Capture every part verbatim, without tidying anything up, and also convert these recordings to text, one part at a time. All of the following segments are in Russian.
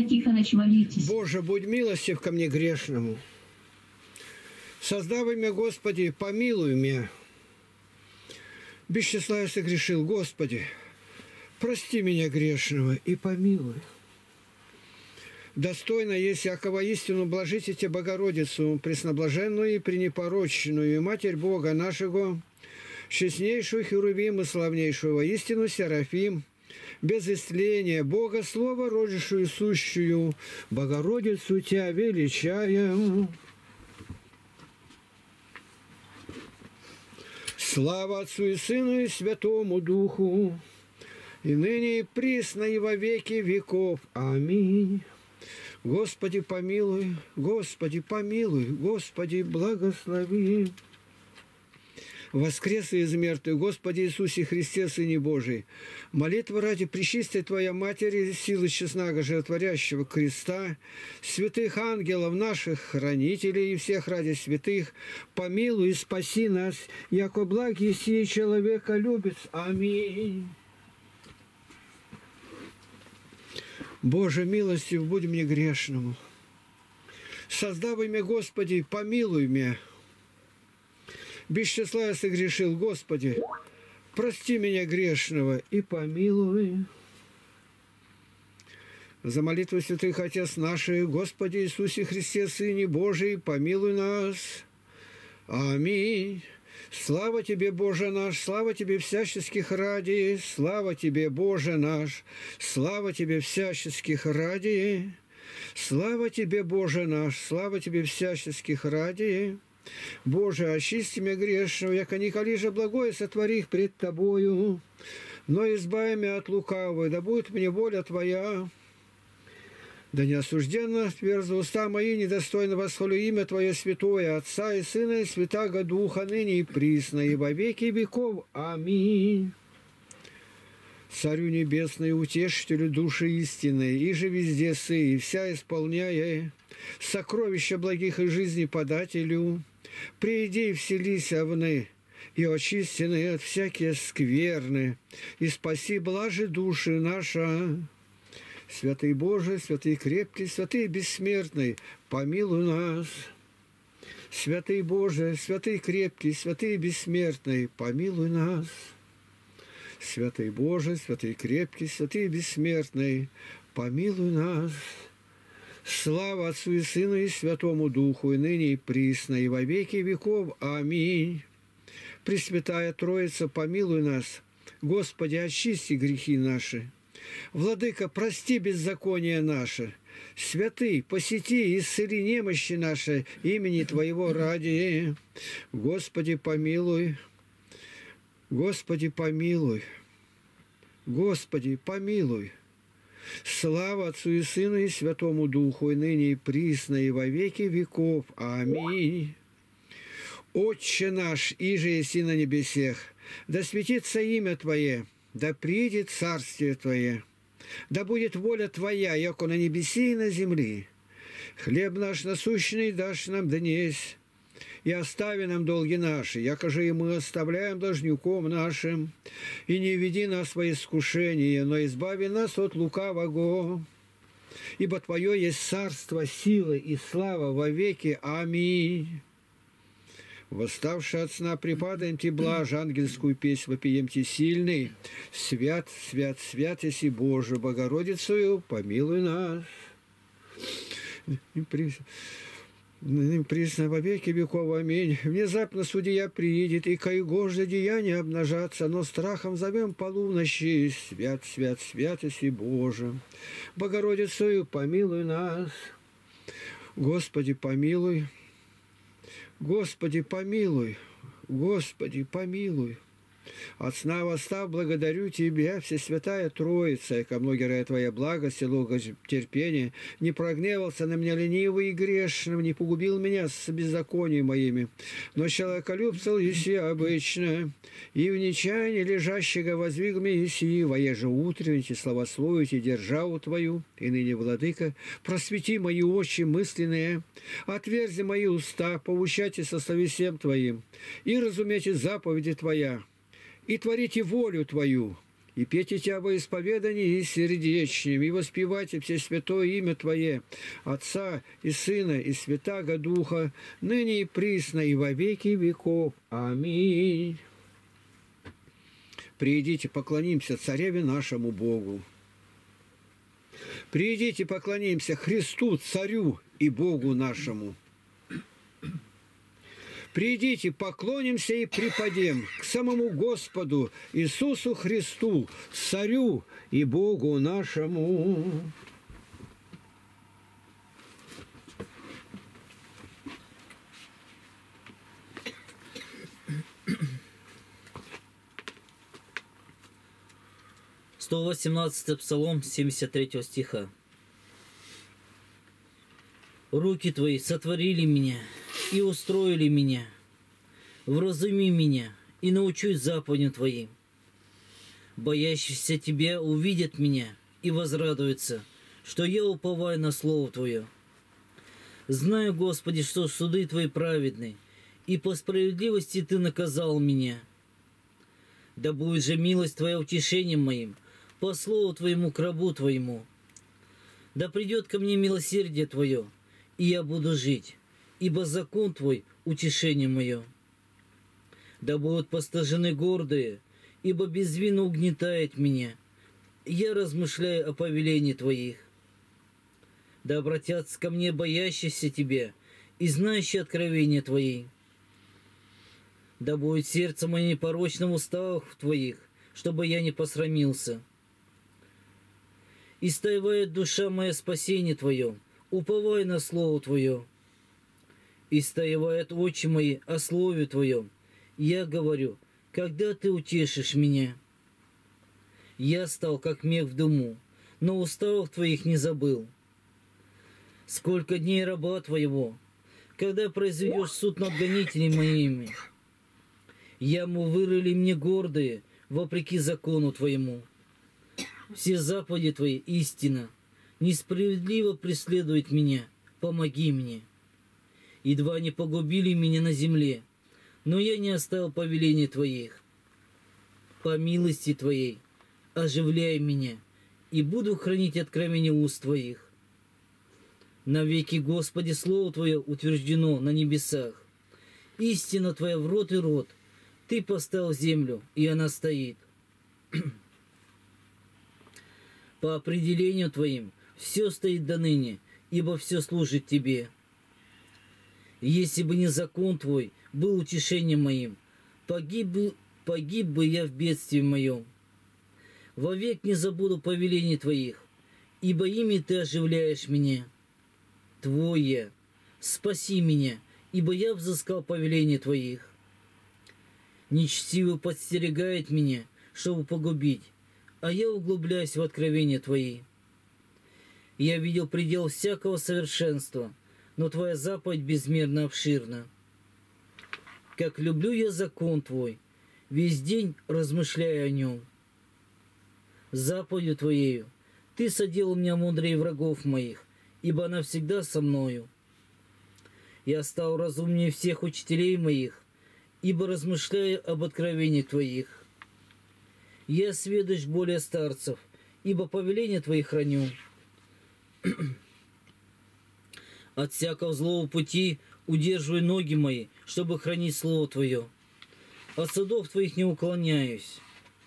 Тихонович, молитесь. Боже, будь милостив ко мне грешному. Создав меня, Господи, помилуй меня. Без числа я согрешил, Господи, прости меня грешного и помилуй. Достойно есть якого истину блажите Те Богородицу, пресноблаженную и пренепорочную, Матерь Бога нашего, честнейшую Херувим и славнейшую воистину Серафим, без истления Бога Слова, родившую сущую, Богородицу Тебя величаем. Слава Отцу и Сыну и Святому Духу, и ныне и присно и во веки веков. Аминь. Господи, помилуй, Господи, помилуй, Господи, благослови. Воскрес из мертвых, Господи Иисусе Христе, Сыне Божий, молитва ради пречистой Твоя Матери, силы честного животворящего креста, святых ангелов наших, хранителей и всех ради святых, помилуй и спаси нас, яко благий сей человека любит. Аминь. Боже, милостив, будь мне грешному. Создав имя, Господи, помилуй меня. Без числа я согрешил, Господи, прости меня грешного и помилуй. За молитву святых Отец наших, Господи Иисусе Христе, Сыне Божий, помилуй нас. Аминь. Слава Тебе, Боже наш, слава Тебе всяческих ради, слава Тебе, Боже наш, слава Тебе всяческих ради, слава Тебе, Боже наш, слава Тебе всяческих ради. Боже, очисти меня грешного, яко николи же благое сотвори их пред Тобою, но избави меня от лукавого, да будет мне воля Твоя. Да не осужденно тверзо уста мои, недостойно восхвалю имя Твое святое, Отца и Сына и Святаго Духа, ныне и присно, и во веки веков. Аминь. Царю небесный, утешителю души истинной, и же везде сы, и вся исполняя сокровища благих и жизни подателю, приди и вселись овны, и очистены от всякие скверны, и спаси блажи души наша. Святый Боже, святый крепкий, святый бессмертный, помилуй нас. Святый Боже, святый крепкий, святый бессмертный, помилуй нас. Святый Боже, святый крепкий, святый бессмертный, помилуй нас. Слава Отцу и Сыну и Святому Духу, и ныне и присно, и во веки веков. Аминь. Пресвятая Троица, помилуй нас. Господи, очисти грехи наши. Владыка, прости беззаконие наше. Святый, посети и исцели немощи наши имени Твоего ради. Господи, помилуй. Господи, помилуй. Господи, помилуй. Слава Отцу и Сыну и Святому Духу, и ныне и присно, и во веки веков. Аминь. Отче наш, иже еси на небесех, да светится имя Твое, да придет царствие Твое, да будет воля Твоя, яко на небеси и на земли. Хлеб наш насущный дашь нам днесь, и остави нам долги наши, яко же и мы оставляем должником нашим, и не веди нас во искушение, но избави нас от лукавого. Ибо Твое есть царство, сила и слава во веки. Аминь. Восставши от сна, припадаем Ти блажь, ангельскую песнь вопием Ти сильный. Свят, свят, свят, еси Боже, Богородицею, помилуй нас. Присно во веки веков. Аминь. Внезапно судья приедет, и каего же деяния обнажаться, но страхом зовем полуночи. Свят, свят, свят, еси Боже, Богородицею, помилуй нас. Господи, помилуй. Господи, помилуй. Господи, помилуй. От сна восстав, благодарю Тебя, Всесвятая Троица, яко многие Твоя благость и терпение, не прогневался на меня ленивый и грешным, не погубил меня с беззаконием моими, но человеколюбцел еси обычно, и в нечаянии лежащего воздвиг меня еси, воеже утренните, славословите державу Твою, и ныне, Владыка, просвети мои очи мысленные, отверзи мои уста, поучайте со словесем Твоим, и разумейте заповеди Твоя, и творите волю Твою, и пейте Тебя во исповедании и сердечнем, и воспевайте все святое имя Твое, Отца и Сына и Святаго Духа, ныне и присно, и во веки веков. Аминь. Придите, поклонимся Цареве нашему Богу. Придите, поклонимся Христу, Царю и Богу нашему. Придите, поклонимся и припадем к самому Господу Иисусу Христу, Царю и Богу нашему. сто восемнадцатый Псалом, семьдесят третьего стиха. «Руки Твои сотворили меня и устроили меня. Вразуми меня и научусь заповедям Твоим. Боящийся Тебя увидят меня и возрадуются, что я уповаю на Слово Твое. Знаю, Господи, что суды Твои праведны, и по справедливости Ты наказал меня. Да будет же милость Твоя утешением моим, по слову Твоему к рабу Твоему. Да придет ко мне милосердие Твое, и я буду жить, ибо закон Твой — утешение мое. Да будут постажены гордые, ибо безвинно угнетает меня. Я размышляю о повелении Твоих. Да обратятся ко мне боящиеся Тебя и знающие откровения Твои. Да будет сердце мое непорочным в уставах Твоих, чтобы я не посрамился. Истаивает душа моя спасение Твое, уповай на Слово Твое. Истаивают очи мои о Слове Твоем. Я говорю, когда Ты утешишь меня? Я стал, как мех в дыму, но уставов Твоих не забыл. Сколько дней раба Твоего, когда произведешь суд над гонителями моими? Яму вырыли мне гордые, вопреки закону Твоему. Все заповеди Твои истина, несправедливо преследует меня, помоги мне. Едва не погубили меня на земле, но я не оставил повелений Твоих. По милости Твоей оживляй меня, и буду хранить откровение уст Твоих. Навеки, Господи, Слово Твое утверждено на небесах. Истина Твоя в рот и рот. Ты поставил землю, и она стоит. По определению Твоим все стоит доныне, ибо все служит Тебе. Если бы не закон Твой был утешением моим, погиб бы, погиб бы я в бедствии моем. Вовек не забуду повелений Твоих, ибо ими Ты оживляешь меня. Твой я, спаси меня, ибо я взыскал повеления Твоих. Нечестивый подстерегает меня, чтобы погубить, а я углубляюсь в откровения Твои. Я видел предел всякого совершенства, но Твоя заповедь безмерно обширна. Как люблю я закон Твой, весь день размышляя о нем. Заповедью Твоею Ты соделал меня мудрее врагов моих, ибо она всегда со мною. Я стал разумнее всех учителей моих, ибо размышляю об откровениях Твоих. Я сведущ более старцев, ибо повеления Твои храню. От всякого злого пути удерживай ноги мои, чтобы хранить Слово Твое. От судов Твоих не уклоняюсь.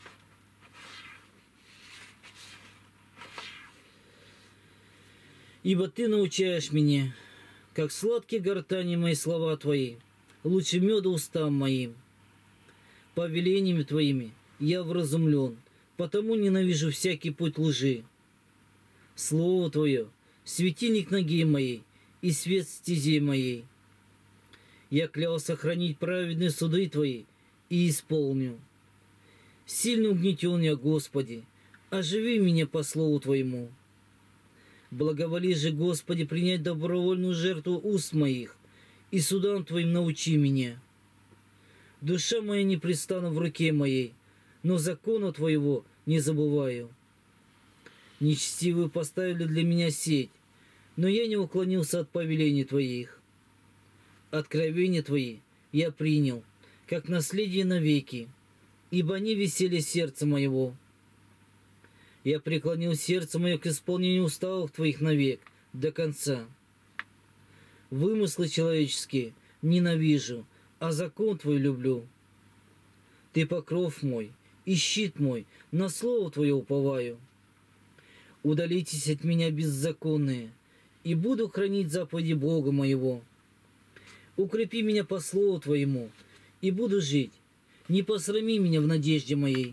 Ибо Ты научаешь меня, как сладкие гортани мои слова Твои, лучше меда устам моим. Повелениями Твоими я вразумлен, потому ненавижу всякий путь лжи. Слово Твое — светильник ноги моей и свет стези моей. Я клялся хранить праведные суды Твои и исполню. Сильно угнетен я, Господи, оживи меня по слову Твоему. Благоволи же, Господи, принять добровольную жертву уст моих, и судам Твоим научи меня. Душа моя непрестанна в руке моей, но закона Твоего не забываю. Нечестивые поставили для меня сеть, но я не уклонился от повелений Твоих. Откровения Твои я принял, как наследие навеки, ибо они весели сердца моего. Я преклонил сердце мое к исполнению уставов Твоих навек, до конца. Вымыслы человеческие ненавижу, а закон Твой люблю. Ты покров мой и щит мой, на слово Твое уповаю. Удалитесь от меня беззаконные, и буду хранить заповеди Бога моего. Укрепи меня по слову Твоему, и буду жить. Не посрами меня в надежде моей.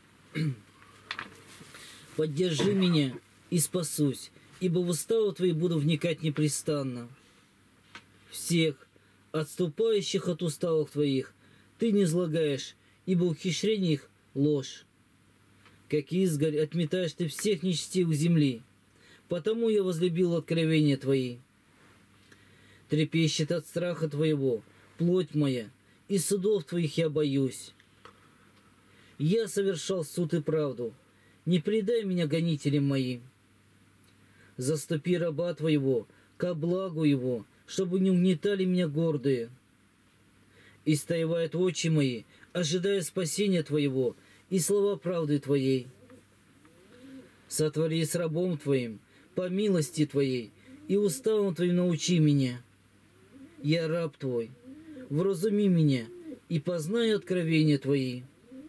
Поддержи меня и спасусь, ибо в уставы Твои буду вникать непрестанно. Всех, отступающих от уставов Твоих, Ты не излагаешь, ибо ухищрение их — ложь. Как изгорь отметаешь Ты всех нечестивых земли, потому я возлюбил откровения Твои. Трепещет от страха Твоего плоть моя, и судов Твоих я боюсь. Я совершал суд и правду, не предай меня гонителям моим. Заступи раба Твоего ко благу его, чтобы не угнетали меня гордые. Истаивают очи мои, ожидая спасения Твоего и слова правды Твоей. Сотвори с рабом Твоим по милости Твоей, и уставом Твоим научи меня. Я раб Твой, вразуми меня, и познай откровения Твои.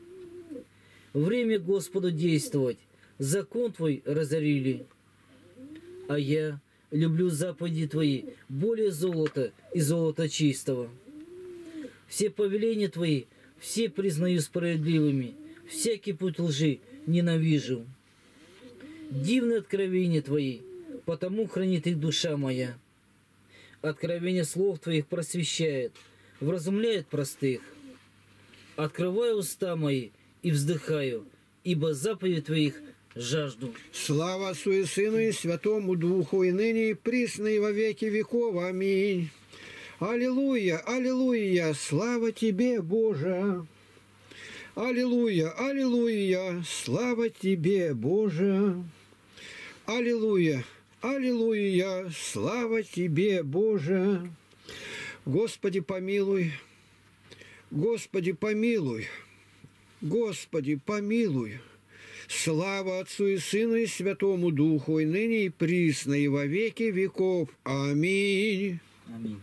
Время Господу действовать, закон Твой разорили. А я люблю заповеди Твои более золота и золота чистого. Все повеления Твои все признаю справедливыми, всякий путь лжи ненавижу. Дивны откровения Твои, потому хранит их душа моя. Откровение слов Твоих просвещает, вразумляет простых. Открываю уста мои и вздыхаю, ибо заповеди Твоих жажду. Слава Отцу и Сыну и Святому Духу, и ныне и присно и во веки веков. Аминь. Аллилуйя, аллилуйя, слава Тебе, Боже. Аллилуйя, аллилуйя, слава Тебе, Боже. Аллилуйя, аллилуйя, слава Тебе, Боже. Господи, помилуй, Господи, помилуй, Господи, помилуй. Слава Отцу и Сыну и Святому Духу, и ныне и присно и во веки веков. Аминь. Аминь.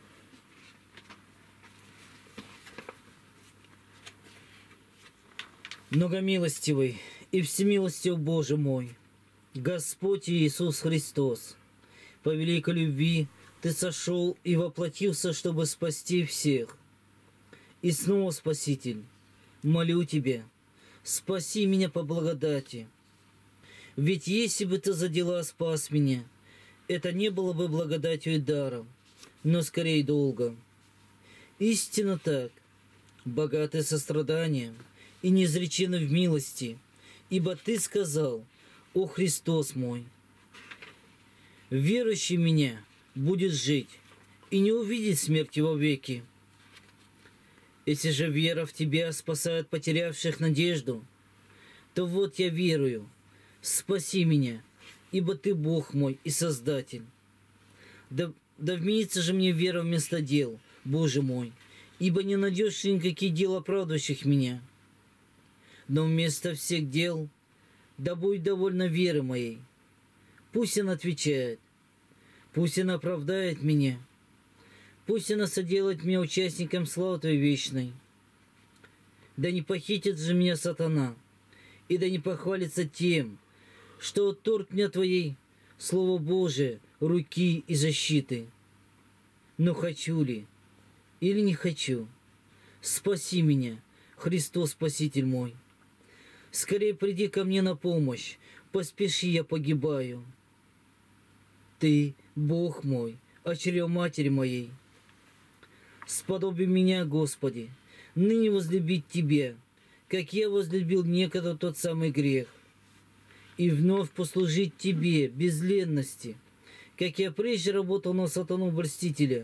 Многомилостивый и всемилостив Боже мой, Господь Иисус Христос, по великой любви Ты сошел и воплотился, чтобы спасти всех. И снова, Спаситель, молю Тебя, спаси меня по благодати. Ведь если бы Ты за дела спас меня, это не было бы благодатью и даром, но скорее долгом. Истинно так, богатый состраданием и неизреченный в милости, ибо Ты сказал: «О Христос мой, верующий в Меня будет жить и не увидит смерти вовеки». Если же вера в Тебя спасает потерявших надежду, то вот я верую, спаси меня, ибо Ты Бог мой и Создатель. Да, да вменится же мне вера вместо дел, Боже мой, ибо не найдешь никаких дел, оправдывающих меня. Но вместо всех дел да будет довольно веры моей. Пусть она отвечает, пусть она оправдает меня, пусть она соделает меня участником славы Твоей вечной. Да не похитит же меня сатана, и да не похвалится тем, что отторг меня Твоей, Слово Божие, руки и защиты. Но хочу ли, или не хочу, спаси меня, Христос Спаситель мой. Скорее приди ко мне на помощь, поспеши, я погибаю. Ты, Бог мой, очрев матери моей. Сподоби меня, Господи, ныне возлюбить Тебя, как я возлюбил некогда тот самый грех, и вновь послужить Тебе без ленности, как я прежде работал на сатану-обольстителя.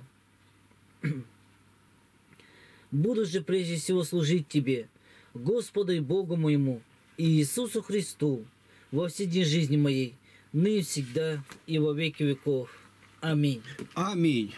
Буду же прежде всего служить Тебе, Господу и Богу моему, и Иисусу Христу, во все дни жизни моей, ныне всегда и во веки веков. Аминь. Аминь.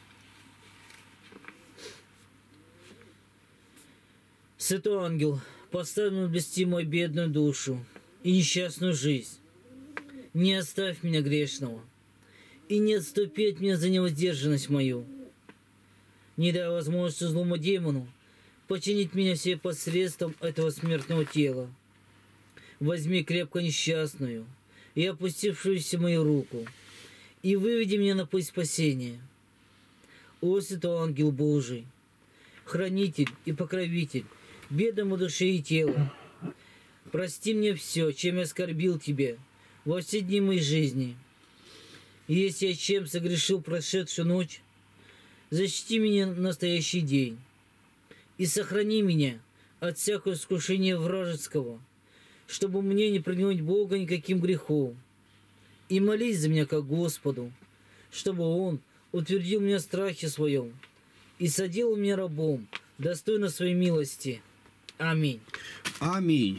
Святой ангел, Поставь на блести мою бедную душу и несчастную жизнь. Не оставь меня грешного, и не отступи от меня за невоздержанность мою. Не дай возможности злому демону починить меня все посредством этого смертного тела. Возьми крепко несчастную и опустившуюся мою руку, и выведи меня на путь спасения. О, святой ангел Божий, хранитель и покровитель бедному души и тела, прости мне все, чем я оскорбил Тебя во все дни моей жизни. И если я чем согрешил прошедшую ночь, защити меня в настоящий день и сохрани меня от всякого искушения вражеского, чтобы мне не прогнуть Бога никаким грехом. И молись за меня как Господу, чтобы Он утвердил меня в страхе своем и соделал меня рабом, достойно своей милости. Аминь. Аминь.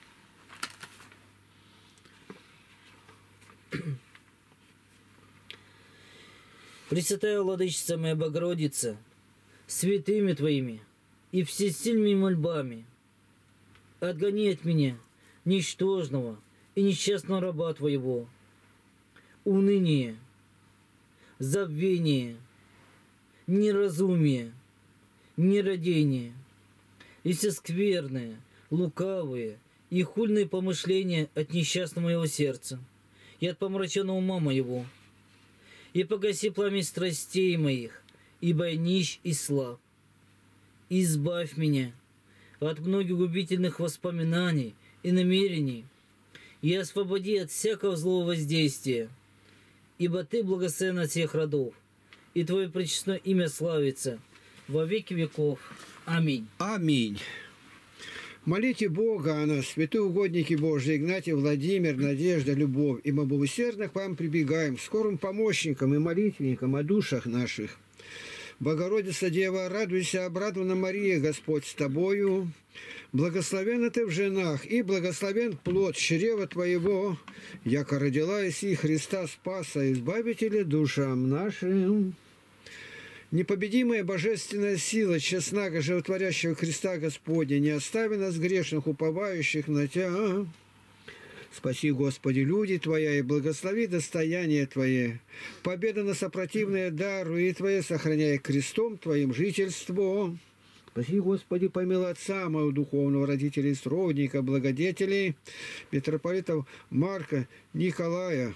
Пресвятая Владычица моя Богородица, святыми Твоими и всесильными мольбами, отгони от меня ничтожного и несчастного раба Твоего, уныние, забвение, неразумие, нерадение, и все скверные, лукавые и хульные помышления от несчастного моего сердца и от помраченного ума моего, и погаси пламя страстей моих, ибо я нищ и слаб. Избавь меня от многих губительных воспоминаний и намерений, и освободи от всякого злого воздействия, ибо Ты благословен от всех родов, и Твое пречестное имя славится во веки веков. Аминь. Аминь. Молите Бога о нас, святые угодники Божьи, Игнатий, Владимир, Надежда, Любовь, и мы усердно к вам прибегаем, скорым помощникам и молитвенникам о душах наших. Богородица Дева, радуйся, обрадована Мария, Господь с тобою. Благословенна ты в женах, и благословен плод чрева твоего, яко родила иси Христа Спаса, избавителя душам нашим. Непобедимая божественная сила, честнаго животворящего Христа Господня, не остави нас грешных, уповающих на Тебя. Спаси, Господи, люди Твоя, и благослови достояние Твое. Победа на сопротивное дару, и Твое сохраняй крестом Твоим жительство. Спаси, Господи, помилуй отца моего духовного, родителей, сродника, благодетелей, митрополитов Марка, Николая,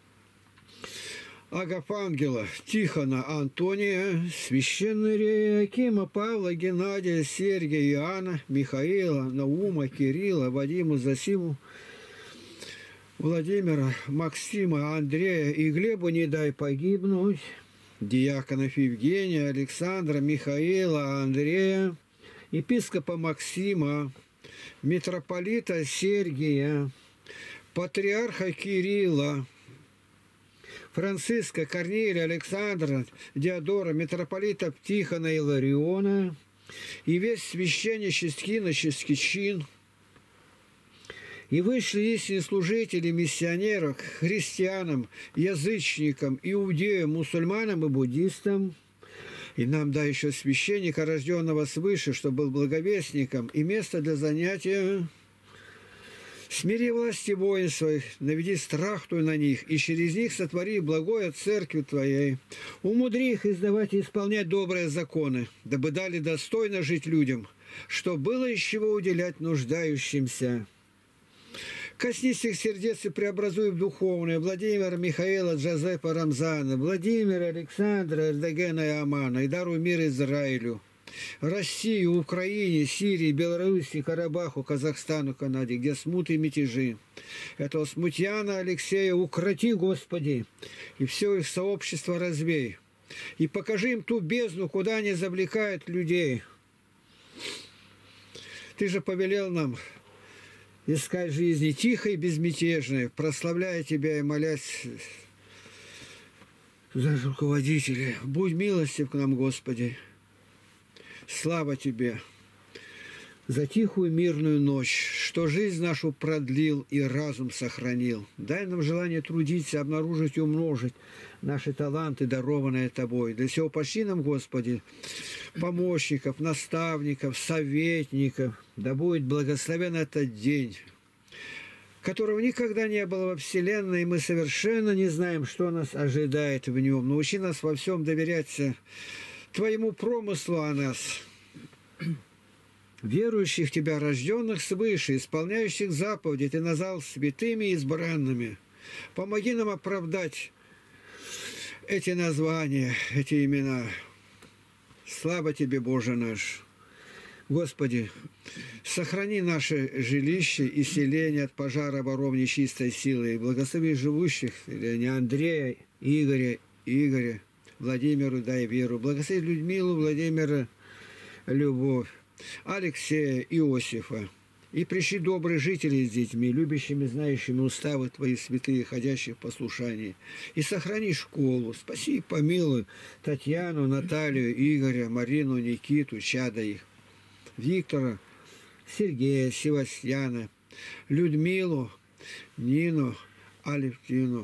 Агафангела, Тихона, Антония, священные Акима, Павла, Геннадия, Сергия, Иоанна, Михаила, Наума, Кирилла, Вадима, Засиму, Владимира, Максима, Андрея и Глебу не дай погибнуть, диаконов Евгения, Александра, Михаила, Андрея, епископа Максима, митрополита Сергия, патриарха Кирилла, Франциска, Корнилия, Александра, Диодора, митрополита Тихона и Илариона, и весь священнический иноческий чин, и вышли истинные служители, миссионеров, христианам, язычникам, иудеям, мусульманам и буддистам, и нам дай еще священника, рожденного свыше, чтобы был благовестником, и место для занятия. Смири власти воин своих, наведи страх Твой на них, и через них сотвори благое церкви Твоей. Умудри их издавать и исполнять добрые законы, дабы дали достойно жить людям, что было из чего уделять нуждающимся. Коснись их сердец и преобразуй в духовное Владимира, Михаила, Джозепа, Рамзана, Владимира, Александра, Эрдогена и Амана, и даруй мир Израилю, Россию, Украине, Сирии, Белоруссии, Карабаху, Казахстану, Канаде, где смуты и мятежи. Этого смутьяна Алексея укроти, Господи, и все их сообщество развей. И покажи им ту бездну, куда они завлекают людей. Ты же повелел нам искать жизни тихой и безмятежной, прославляя Тебя и молясь за руководителей. Будь милостив к нам, Господи. Слава Тебе за тихую мирную ночь, что жизнь нашу продлил и разум сохранил. Дай нам желание трудиться, обнаружить и умножить наши таланты, дарованные Тобой. Для всего пошли нам, Господи, помощников, наставников, советников. Да будет благословен этот день, которого никогда не было во Вселенной, и мы совершенно не знаем, что нас ожидает в нем. Научи нас во всем доверять Твоему промыслу о нас, верующих в Тебя, рожденных свыше, исполняющих заповеди, Ты назвал святыми и избранными. Помоги нам оправдать эти названия, эти имена. Слава Тебе, Боже наш! Господи, сохрани наше жилище и селение от пожара воров нечистой силы, и благослови живущих, не Андрея, Игоря, Игоря, Владимиру дай веру, благослови Людмилу, Владимира любовь, Алексея, Иосифа, и пришли добрые жители с детьми, любящими, знающими уставы Твои святые, ходящих в послушании. И сохрани школу, спаси и помилуй Татьяну, Наталью, Игоря, Марину, Никиту, чада их, Виктора, Сергея, Севастьяна, Людмилу, Нину, Алевтину.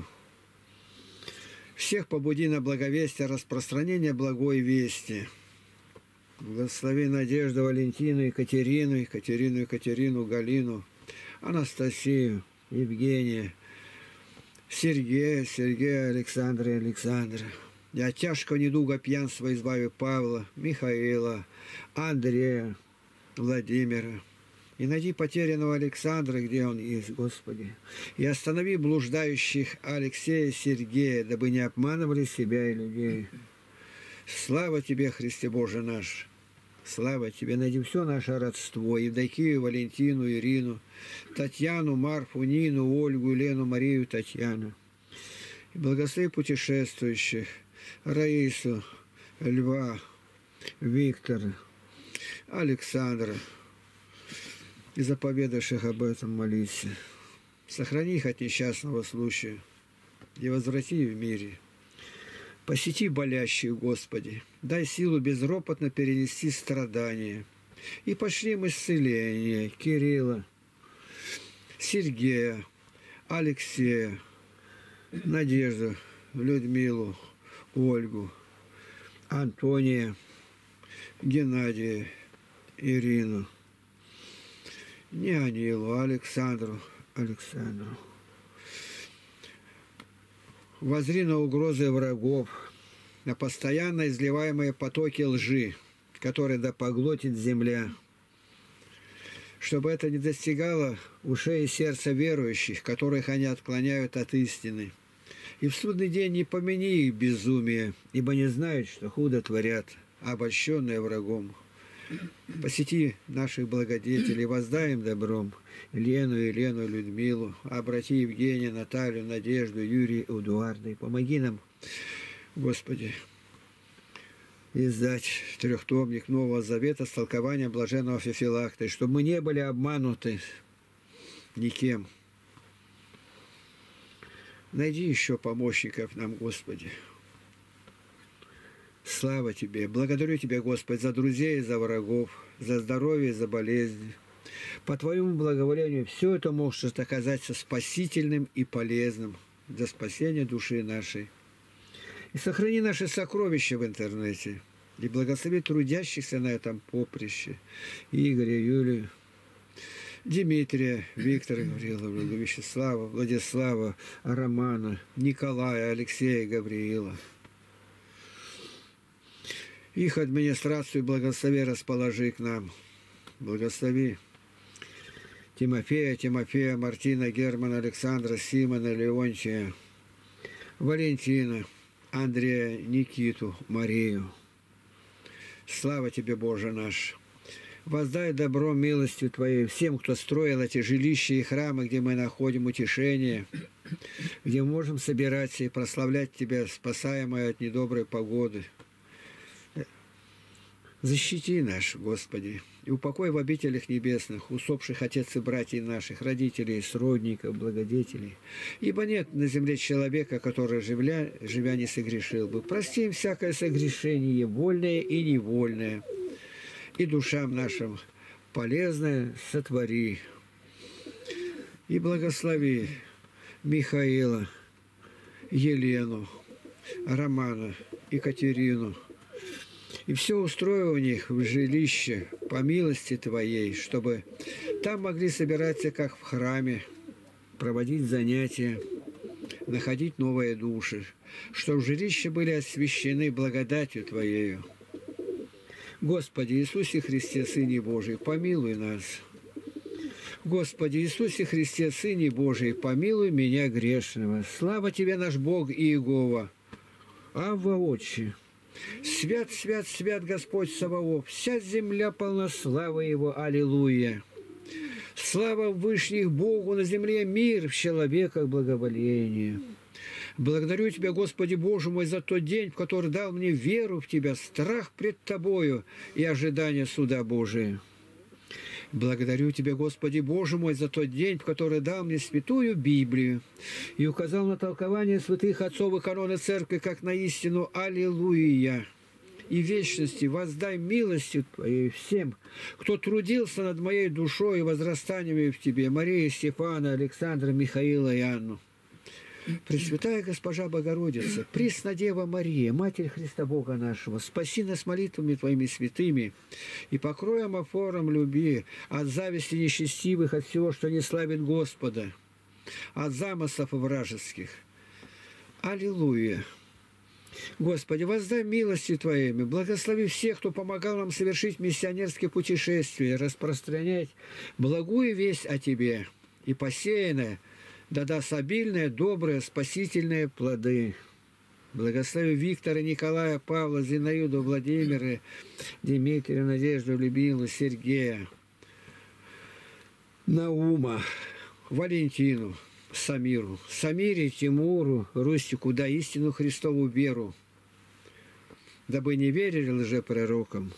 Всех побуди на благовестие, распространение благой вести. Благослови Надежду, Валентину, Екатерину, Екатерину, Екатерину, Галину, Анастасию, Евгения, Сергея, Сергея, Александра и Александра. И от тяжкого недуга пьянства избави Павла, Михаила, Андрея, Владимира. И найди потерянного Александра, где он есть, Господи. И останови блуждающих Алексея и Сергея, дабы не обманывали себя и людей. Слава Тебе, Христе Боже наш! Слава Тебе! Найди все наше родство. Евдокию, Валентину, Ирину, Татьяну, Марфу, Нину, Ольгу, Лену, Марию, Татьяну. И благослови путешествующих Раису, Льва, Виктора, Александра, и заповедавших об этом молиться. Сохрани их от несчастного случая и возврати в мире. Посети болящих, Господи, дай силу безропотно перенести страдания. И пошли им исцеление Кирилла, Сергея, Алексея, Надежду, Людмилу, Ольгу, Антония, Геннадия, Ирину, Неонилу, Александру, Александру. Воззри на угрозы врагов, на постоянно изливаемые потоки лжи, которые да поглотит земля, чтобы это не достигало ушей и сердца верующих, которых они отклоняют от истины. И в судный день не помяни их безумие, ибо не знают, что худо творят, обольщенные врагом. Посети наших благодетелей, воздай им добром Лену, Елену, Людмилу, обрати Евгения, Наталью, Надежду, Юрия, Эдуарда. И помоги нам, Господи, издать трехтомник Нового Завета с толкованием блаженного Феофилакта, чтобы мы не были обмануты никем. Найди еще помощников нам, Господи. Слава Тебе! Благодарю Тебя, Господи, за друзей и за врагов, за здоровье и за болезни. По Твоему благоволению все это может оказаться спасительным и полезным для спасения души нашей. И сохрани наши сокровища в интернете. И благослови трудящихся на этом поприще. Игоря, Юлию, Дмитрия, Виктора, Гаврилова, Вячеслава, Владислава, Романа, Николая, Алексея, Гавриила. Их администрацию благослови, расположи к нам. Благослови Тимофея, Тимофея, Мартина, Германа, Александра, Симона, Леонтия, Валентина, Андрея, Никиту, Марию. Слава Тебе, Боже наш! Воздай добро милостью Твоей всем, кто строил эти жилища и храмы, где мы находим утешение, где можем собираться и прославлять Тебя, спасаемые от недоброй погоды. Защити наш, Господи, и упокой в обителях небесных, усопших отец и братьев наших, родителей, сродников, благодетелей. Ибо нет на земле человека, который, живя, живя не согрешил бы. Прости им всякое согрешение, вольное и невольное, и душам нашим полезное сотвори. И благослови Михаила, Елену, Романа, Екатерину. И все устрою у них в жилище по милости Твоей, чтобы там могли собираться, как в храме, проводить занятия, находить новые души, чтобы жилища были освящены благодатью Твоею. Господи Иисусе Христе, Сыне Божий, помилуй нас. Господи Иисусе Христе, Сыне Божий, помилуй меня грешного. Слава Тебе, наш Бог Иегова. Авва, Отче. Свят, свят, свят Господь Саваоф, вся земля полна славы Его. Аллилуйя. Слава Вышних Богу, на земле мир, в человеках благоволение. Благодарю Тебя, Господи Боже мой, за тот день, в который дал мне веру в Тебя, страх пред Тобою и ожидание суда Божия. Благодарю Тебя, Господи Боже мой, за тот день, в который дал мне святую Библию и указал на толкование святых отцов и каноны Церкви, как на истину. Аллилуйя! И вечности воздай милостью Твоей всем, кто трудился над моей душой и возрастанием в Тебе, Мария, Стефана, Александра, Михаила и Анну. Пресвятая Госпожа Богородица, Преснодева Мария, Матерь Христа Бога нашего, спаси нас молитвами Твоими святыми и покрой амофором люби от зависти нечестивых, от всего, что не славит Господа, от замыслов вражеских. Аллилуйя! Господи, воздай милостью Твоими, благослови всех, кто помогал нам совершить миссионерские путешествия, распространять благую весть о Тебе и посеянное да даст обильные, добрые, спасительные плоды. Благослови Виктора, Николая, Павла, Зинаиду, Владимира, Дмитрия, Надежду, Любиму, Сергея, Наума, Валентину, Самиру, Самире, Тимуру, Рустику, да истину Христову веру, дабы не верили лжепророкам.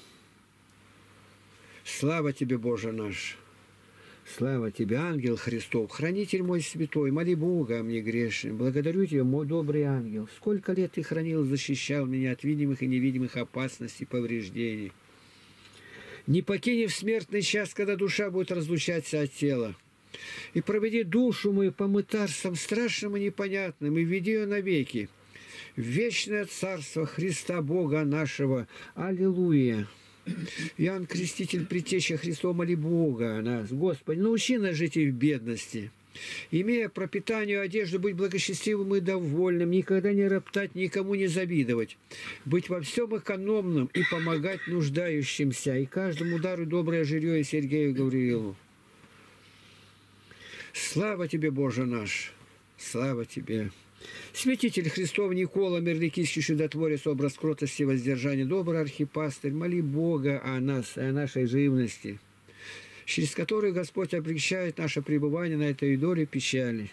Слава Тебе, Боже наш! Слава Тебе, ангел Христов, хранитель мой святой, моли Бога о мне грешным. Благодарю Тебя, мой добрый ангел. Сколько лет Ты хранил, защищал меня от видимых и невидимых опасностей, повреждений. Не покини в смертный час, когда душа будет разлучаться от тела. И проведи душу мою по мытарствам страшным и непонятным, и введи ее навеки в вечное царство Христа Бога нашего. Аллилуйя! Иоанн Креститель, Предтеча Христова, моли Бога о нас. Господи, научи нас жить и в бедности, имея пропитание, одежду, быть благочестивым и довольным, никогда не роптать, никому не завидовать, быть во всем экономным и помогать нуждающимся, и каждому дару доброе жилье и Сергею Гавриилу. Слава Тебе, Боже наш! Слава Тебе! Святитель Христов Никола, Мирликийский чудотворец, образ кротости и воздержания, добрый архипастырь, моли Бога о нас, о нашей живности, через которую Господь облегчает наше пребывание на этой доле печали.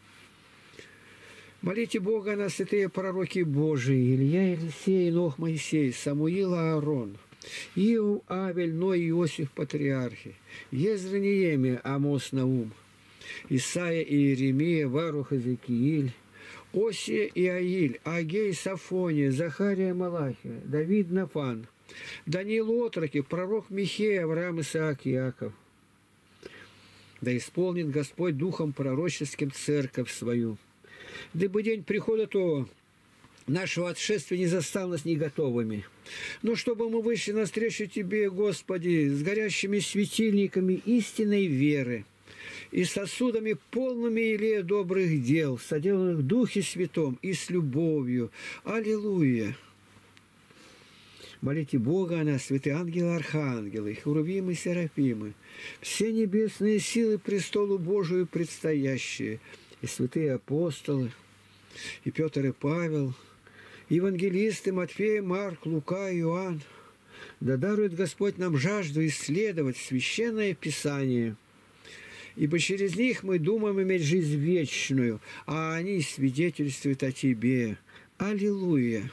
Молите Бога о нас, святые пророки Божии, Илья, Елисей, Нох, Моисей, Самуил, Аарон, Иов, Авель, Ной, Иосиф, Патриархи, Ездра, Неемия, Амос, Наум, Исаия и Иеремия, Варух, Иезекииль, Осия и Аиль, Агей, Сафония, Захария, Малахия, Давид, Нафан, Даниил, Отроки, пророк Михея, Авраам, Исаак, Иаков. Да исполнит Господь духом пророческим церковь свою. Дабы день прихода то нашего отшествия не застал нас не готовыми. Но чтобы мы вышли навстречу Тебе, Господи, с горящими светильниками истинной веры, и сосудами полными елея добрых дел, соделанных в Духе Святом и с любовью. Аллилуйя! Молите Бога о нас, святые ангелы, архангелы, херувимы, серафимы, все небесные силы престолу Божию предстоящие, и святые апостолы, и Петр и Павел, евангелисты Матфей, Марк, Лука, Иоанн. Да дарует Господь нам жажду исследовать Священное Писание, ибо через них мы думаем иметь жизнь вечную, а они свидетельствуют о Тебе. Аллилуйя!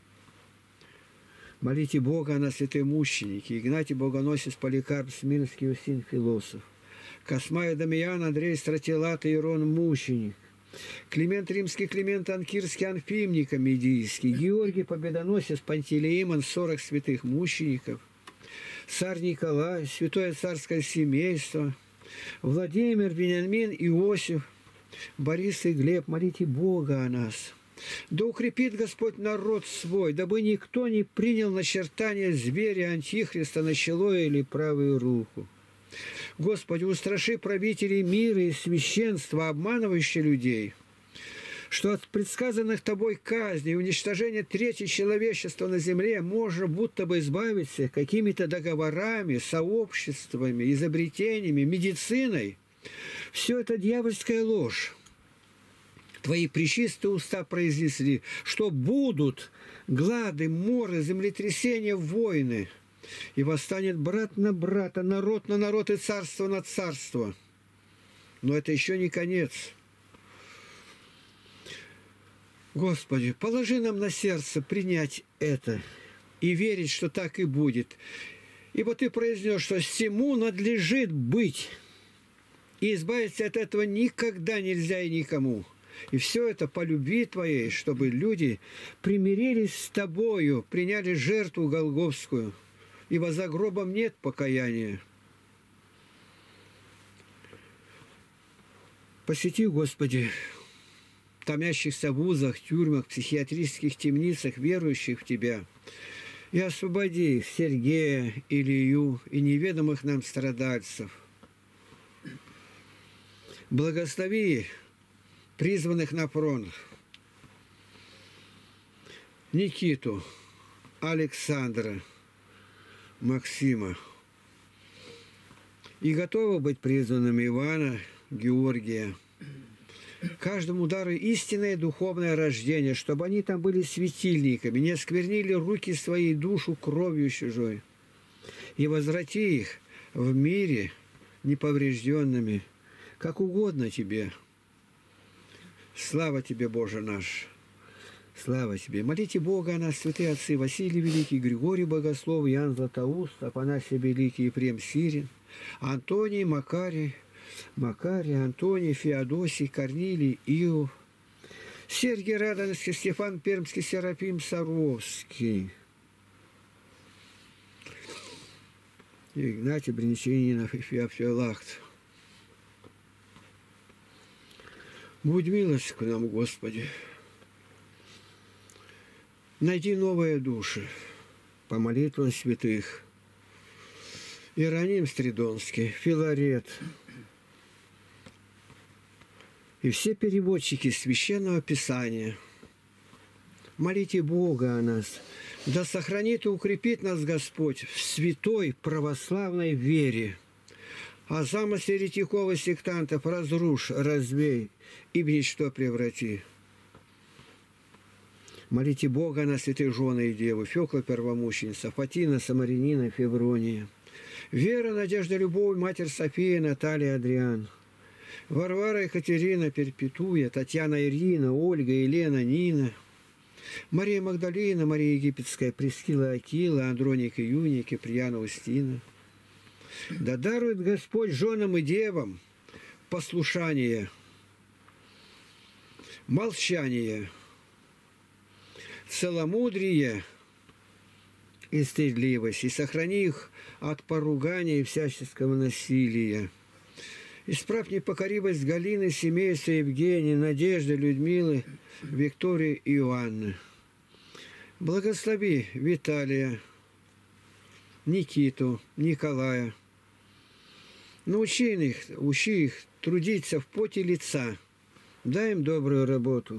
Молите Бога о нас, святые мученики, Игнатий Богоносец, Поликарп, Смирнский, Усин, Философ, Космай, Дамиян, Андрей, Стратилат, Иерон, мученик, Климент Римский, Климент Анкирский, Анфим Никомедийский, Георгий Победоносец, Пантелеимон, сорок святых мучеников, царь Николай, святое царское семейство, Владимир, Вениамин, Иосиф, Борис и Глеб, молите Бога о нас. Да укрепит Господь народ свой, дабы никто не принял начертание зверя Антихриста на чело или правую руку. Господи, устраши правителей мира и священства, обманывающие людей, что от предсказанных Тобой казней и уничтожения трети человечества на земле можно будто бы избавиться какими-то договорами, сообществами, изобретениями, медициной. Все это дьявольская ложь. Твои пречистые уста произнесли, что будут глады, моры, землетрясения, войны, и восстанет брат на брата, народ на народ и царство на царство. Но это еще не конец. Господи, положи нам на сердце принять это и верить, что так и будет. Ибо Ты произнес, что всему надлежит быть, и избавиться от этого никогда нельзя и никому. И все это по любви Твоей, чтобы люди примирились с Тобою, приняли жертву голгофскую, ибо за гробом нет покаяния. Посети, Господи, томящихся в вузах, тюрьмах, психиатрических темницах, верующих в Тебя, и освободи Сергея, Илью и неведомых нам страдальцев. Благослови призванных на фронт Никиту, Александра, Максима, и готовы быть призванными Ивана, Георгия. Каждому удару истинное духовное рождение, чтобы они там были светильниками, не осквернили руки свои и душу кровью чужой, и возврати их в мире неповрежденными, как угодно Тебе. Слава Тебе, Боже наш! Слава Тебе! Молите Бога о нас, святые отцы Василий Великий, Григорий Богослов, Иоанн Златоуст, Афанасий Великий, Ефрем Сирин, Антоний, Макарий, Макарий, Антоний, Феодосий, Корнилий, Иов, Сергий Радонежский, Стефан Пермский, Серафим Саровский, Игнатий Бриничанинов и Феофилакт. Будь милость к нам, Господи. Найди новые души по молитвам святых. Иероним Стридонский, Филарет и все переводчики Священного Писания. Молите Бога о нас, да сохранит и укрепит нас Господь в святой православной вере. А замыслы еретиков и сектантов разрушь, развей и в ничто преврати. Молите Бога на святых жены и девы, Фёкла Первомученица, Фатина, Самарянина, Феврония, Вера, Надежда, Любовь, Матерь София, Наталья, Адриан, Варвара, Екатерина, Перпетуя, Татьяна, Ирина, Ольга, Елена, Нина, Мария Магдалина, Мария Египетская, Прескила, Акила, Андроник, Июния, Киприяна, Устина. Да дарует Господь женам и девам послушание, молчание, целомудрие и стыдливость, и сохрани их от поругания и всяческого насилия. Исправь непокоривость Галины, семейства Евгения, Надежды, Людмилы, Виктории и Иоанны. Благослови Виталия, Никиту, Николая. Научи их, учи их трудиться в поте лица. Дай им добрую работу.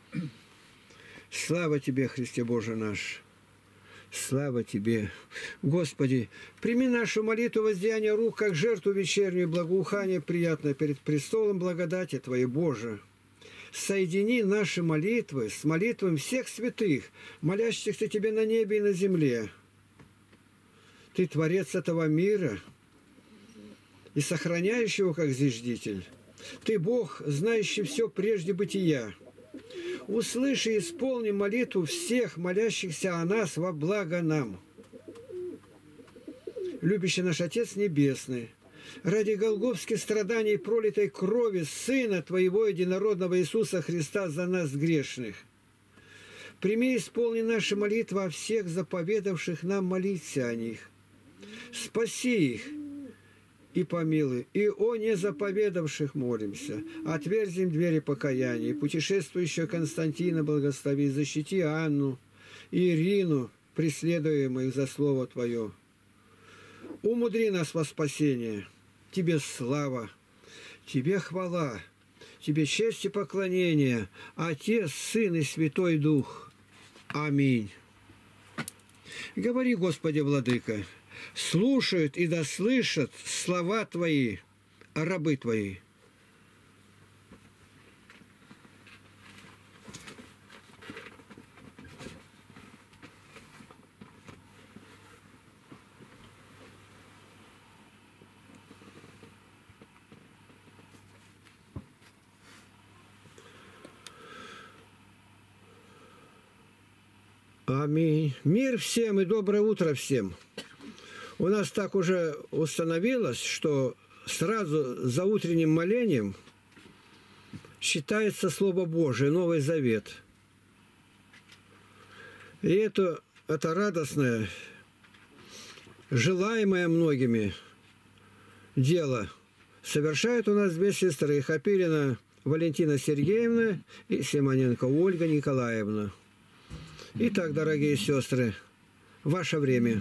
Слава Тебе, Христе Боже наш! Слава Тебе! Господи, прими нашу молитву воздеяния рук, как жертву вечернюю, благоухание приятное перед престолом благодати Твоей, Боже. Соедини наши молитвы с молитвами всех святых, молящихся Тебе на небе и на земле. Ты Творец этого мира и сохраняющий его как зиждитель. Ты Бог, знающий все прежде бытия. Услыши и исполни молитву всех молящихся о нас во благо нам. Любящий наш Отец Небесный, ради голгофских страданий и пролитой крови Сына Твоего единородного Иисуса Христа за нас грешных, прими и исполни наши молитвы о всех заповедавших нам молиться о них. Спаси их и помилуй. И о незаповедавших молимся. Отверзи им двери покаяния. И путешествующего Константина благослови. Защити Анну и Ирину, преследуемых за Слово Твое. Умудри нас во спасение. Тебе слава, Тебе хвала, Тебе честь и поклонение, Отец, Сын и Святой Дух. Аминь. Говори, Господи, Владыка, слушают и дослышат слова Твои, рабы Твои. Аминь. Мир всем и доброе утро всем. У нас так уже установилось, что сразу за утренним молением считается Слово Божие, Новый Завет. И это, это радостное, желаемое многими дело совершают у нас две сестры, Хапирина Валентина Сергеевна и Симоненко Ольга Николаевна. Итак, дорогие сестры, ваше время.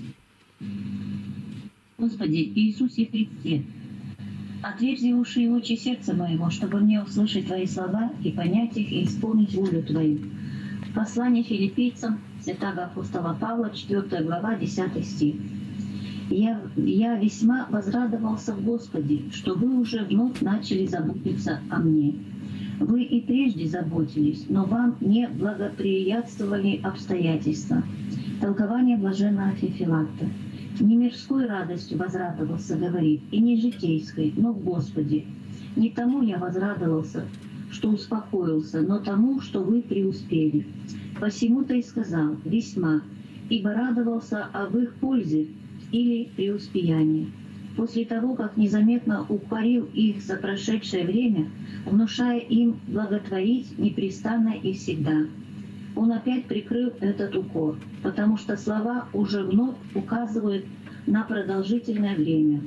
Господи Иисусе Христе, отверзи уши и очи сердца моего, чтобы мне услышать Твои слова и понять их и исполнить волю Твою. Послание филиппийцам святого апостола Павла, четвёртая глава, десятый стих. Я, я весьма возрадовался в Господе, что вы уже вновь начали заботиться о мне. Вы и прежде заботились, но вам не благоприятствовали обстоятельства. Толкование блаженного Феофилакта. Не мирской радостью возрадовался, говорит, и не житейской, но в Господе. Не тому я возрадовался, что успокоился, но тому, что вы преуспели. Посему-то и сказал, весьма, ибо радовался об их пользе или преуспеянии. После того, как незаметно укорил их за прошедшее время, внушая им благотворить непрестанно и всегда. Он опять прикрыл этот укор, потому что слова уже вновь указывают на продолжительное время.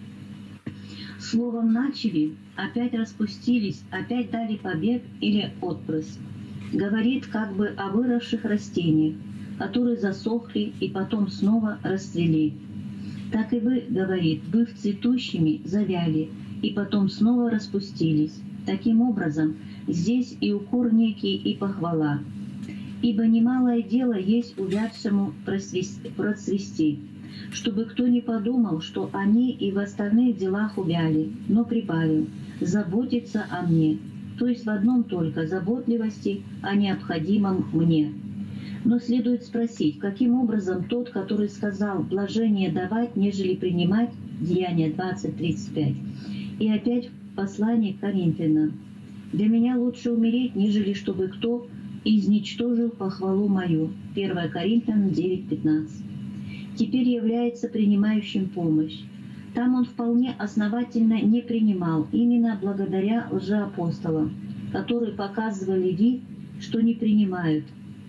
Словом начали, опять распустились, опять дали побег или отпрыск. Говорит как бы о выросших растениях, которые засохли и потом снова расцвели. Так и вы, говорит, быв цветущими, завяли, и потом снова распустились. Таким образом, здесь и укор некий, и похвала. Ибо немалое дело есть увядшему процвести, чтобы кто не подумал, что они и в остальных делах увяли, но прибавил, заботиться о мне, то есть в одном только заботливости о необходимом мне. Но следует спросить, каким образом тот, который сказал «блажение давать, нежели принимать» Деяния двадцать тридцать пять, и опять в послании к Коринфянам «Для меня лучше умереть, нежели чтобы кто изничтожил похвалу мою» первое Коринфянам девять пятнадцать. Теперь является принимающим помощь. Там он вполне основательно не принимал, именно благодаря лжеапостолам, которые показывали вид, что не принимают,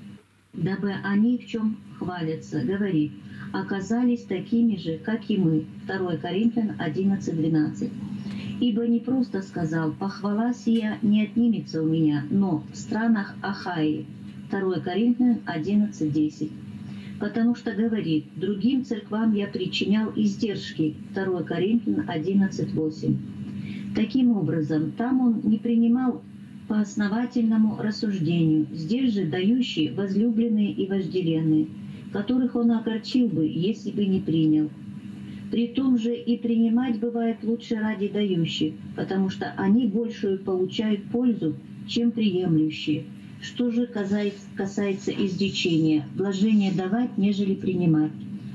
дабы они в чем хвалятся, говорит, оказались такими же, как и мы. второе Коринфянам одиннадцать двенадцать. Ибо не просто сказал, похвала сия не отнимется у меня, но в странах Ахаи. второе Коринфянам одиннадцать десять. Потому что говорит, другим церквам я причинял издержки. второе Коринфянам одиннадцать восемь. Таким образом, там он не принимал по основательному рассуждению, здесь же дающие возлюбленные и вожделенные, которых он огорчил бы, если бы не принял. При том же и принимать бывает лучше ради дающих, потому что они большую получают пользу, чем приемлющие. Что же касается, касается изречения «блажение давать, нежели принимать»,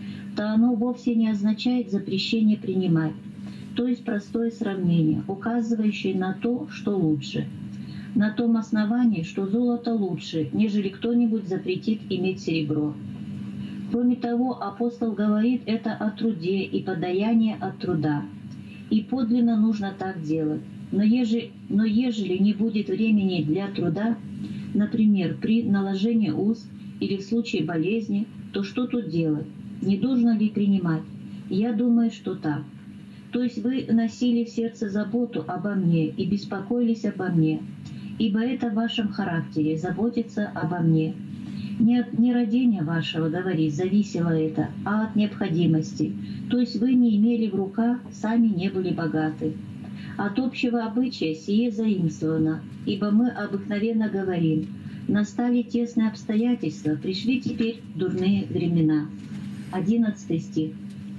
то оно вовсе не означает запрещение принимать, то есть простое сравнение, указывающее на то, что лучше. На том основании, что золото лучше, нежели кто-нибудь запретит иметь серебро. Кроме того, апостол говорит это о труде и подаянии от труда. И подлинно нужно так делать. Но, ежели, но ежели не будет времени для труда, например, при наложении уз или в случае болезни, то что тут делать? Не должно ли принимать? Я думаю, что так. То есть вы носили в сердце заботу обо мне и беспокоились обо мне, ибо это в вашем характере — заботиться обо мне. Не от нерадения вашего, говорит, зависело это, а от необходимости. То есть вы не имели в руках, сами не были богаты. От общего обычая сие заимствовано, ибо мы обыкновенно говорим: настали тесные обстоятельства, пришли теперь дурные времена. Одиннадцатый стих.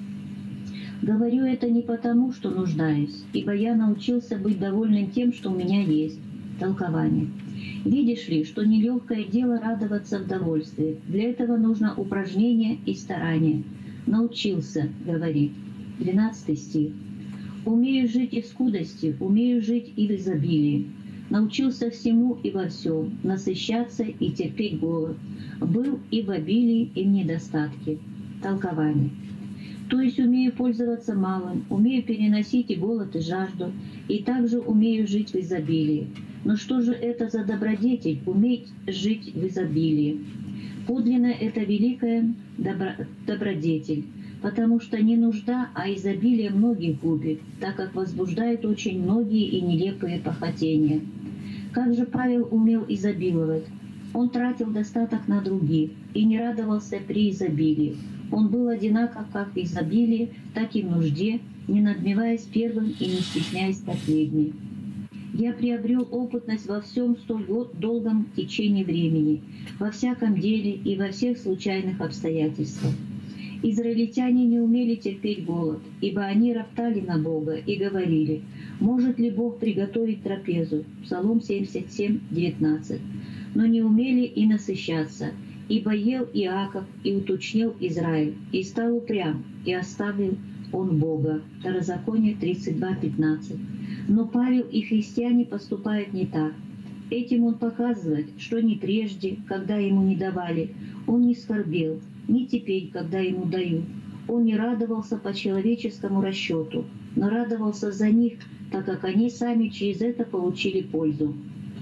Говорю это не потому, что нуждаюсь, ибо я научился быть довольным тем, что у меня есть. Толкование. Видишь ли, что нелегкое дело радоваться в довольстве. Для этого нужно упражнение и старание. Научился, говорит. Двенадцатый стих. Умею жить и в скудости, умею жить и в изобилии. Научился всему и во всем, насыщаться и терпеть голод. Был и в обилии, и в недостатке. Толкование. То есть умею пользоваться малым, умею переносить и голод, и жажду, и также умею жить в изобилии. Но что же это за добродетель — уметь жить в изобилии? Подлинно это великая добро... добродетель, потому что не нужда, а изобилие многих губит, так как возбуждает очень многие и нелепые похотения. Как же Павел умел изобиловать? Он тратил достаток на других и не радовался при изобилии. Он был одинаков как в изобилии, так и в нужде, не надмеваясь первым и не стесняясь последней. Я приобрел опытность во всем столь долгом течении времени, во всяком деле и во всех случайных обстоятельствах. Израильтяне не умели терпеть голод, ибо они роптали на Бога и говорили: «Может ли Бог приготовить трапезу?» Псалом семьдесят семь, девятнадцать. Но не умели и насыщаться, ибо ел Иаков и уточнил Израиль, и стал упрям, и оставил он Бога. Второзаконие тридцать два, пятнадцать. Но Павел и христиане поступают не так. Этим он показывает, что ни прежде, когда ему не давали, он не скорбел, ни теперь, когда ему дают. Он не радовался по человеческому расчету, но радовался за них, так как они сами через это получили пользу.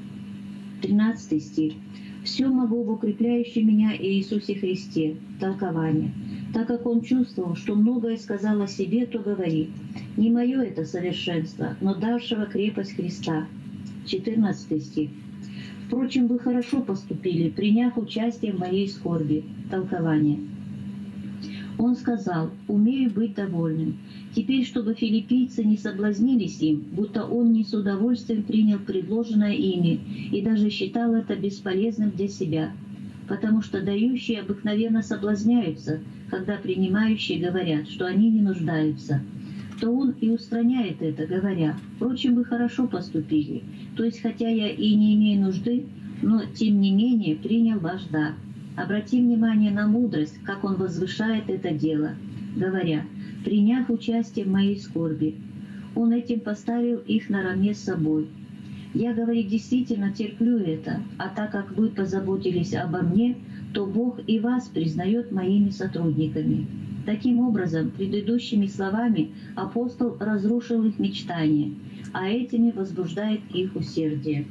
тринадцатый стих. «Все могу в укрепляющем меня Иисусе Христе». Толкование. Так как он чувствовал, что многое сказал о себе, то говорит: «Не мое это совершенство, но давшего крепость Христа». четырнадцатый стих. «Впрочем, вы хорошо поступили, приняв участие в моей скорби». Толкование. Он сказал: «Умею быть довольным». Теперь, чтобы филиппийцы не соблазнились им, будто он не с удовольствием принял предложенное ими и даже считал это бесполезным для себя, потому что дающие обыкновенно соблазняются, когда принимающие говорят, что они не нуждаются, то он и устраняет это, говоря: «Впрочем, вы хорошо поступили, то есть хотя я и не имею нужды, но тем не менее принял ваш дар». Обрати внимание на мудрость, как он возвышает это дело, говоря: «Приняв участие в моей скорби». Он этим поставил их наравне с собой. Я, говорит, действительно терплю это, а так как вы позаботились обо мне, то Бог и вас признает моими сотрудниками. Таким образом, предыдущими словами апостол разрушил их мечтания, а этими возбуждает их усердие.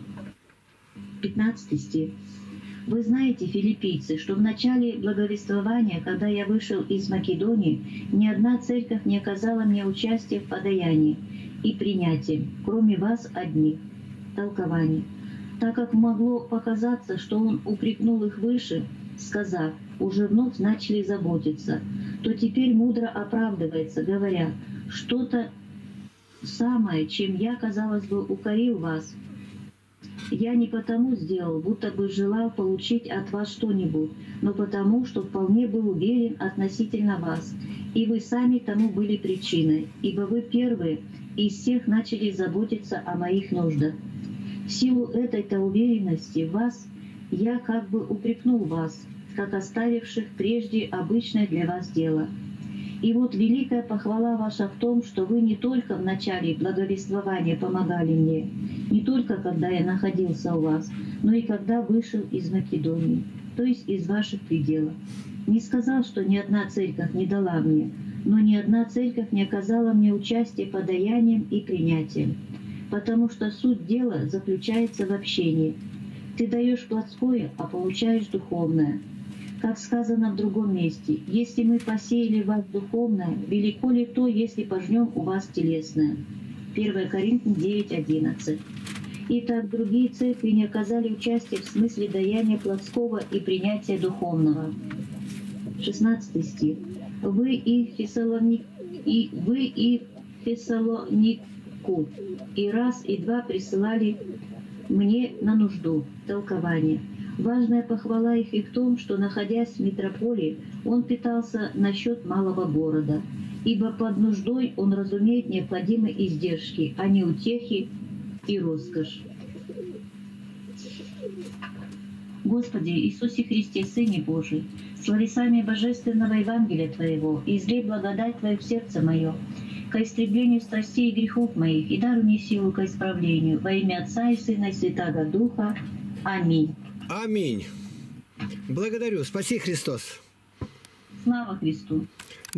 пятнадцатый стих. Вы знаете, филиппийцы, что в начале благовествования, когда я вышел из Македонии, ни одна церковь не оказала мне участия в подаянии и принятии, кроме вас одних. Толкование. Так как могло показаться, что он упрекнул их выше, сказав: «Уже вновь начали заботиться», то теперь мудро оправдывается, говоря: «Что-то самое, чем я, казалось бы, укорил вас, я не потому сделал, будто бы желал получить от вас что-нибудь, но потому, что вполне был уверен относительно вас, и вы сами тому были причиной, ибо вы первые из всех начали заботиться о моих нуждах. В силу этой-то уверенности в вас я как бы упрекнул вас, как оставивших прежде обычное для вас дело. И вот великая похвала ваша в том, что вы не только в начале благовествования помогали мне, не только когда я находился у вас, но и когда вышел из Македонии, то есть из ваших пределов. Не сказал, что ни одна церковь не дала мне, но ни одна церковь не оказала мне участия подаянием и принятием, потому что суть дела заключается в общении. Ты даешь плотское, а получаешь духовное. Как сказано в другом месте, «Если мы посеяли в вас духовное, велико ли то, если пожнем у вас телесное». первое Коринфянам девять одиннадцать. Итак, другие церкви не оказали участия в смысле даяния плотского и принятия духовного. шестнадцатый стих. «Вы и Фессалоник, и вы и Фессалонику, и раз, и два присылали мне на нужду». Толкование. Важная похвала их и в том, что, находясь в метрополии, он питался насчет малого города, ибо под нуждой он разумеет необходимые издержки, а не утехи и роскошь. Господи Иисусе Христе, Сыне Божий, словесами божественного Евангелия Твоего, излей благодать Твою в сердце мое, ко истреблению страстей и грехов моих, и даруй мне силу ко исправлению, во имя Отца и Сына и Святаго Духа. Аминь. Аминь. Благодарю. Спаси Христос. Слава Христу.